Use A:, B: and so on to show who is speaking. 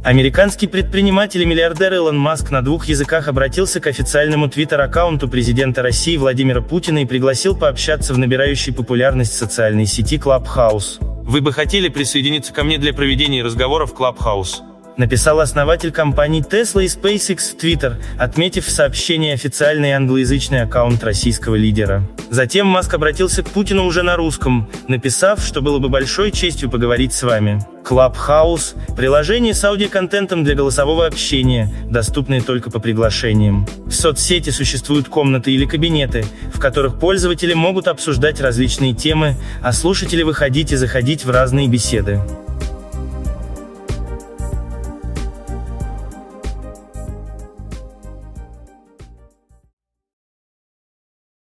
A: Американский предприниматель и миллиардер Илон Маск на 2 языках обратился к официальному твиттер-аккаунту президента России Владимира Путина и пригласил пообщаться в набирающей популярность социальной сети Clubhouse.
B: Вы бы хотели присоединиться ко мне для проведения разговоров в Clubhouse?
A: Написал основатель компаний Tesla и SpaceX в Twitter, отметив в сообщении официальный англоязычный аккаунт российского лидера. Затем Маск обратился к Путину уже на русском, написав, что было бы большой честью поговорить с вами. Clubhouse – приложение с аудиоконтентом для голосового общения, доступное только по приглашениям. В соцсети существуют комнаты или кабинеты, в которых пользователи могут обсуждать различные темы, а слушатели выходить и заходить в разные беседы.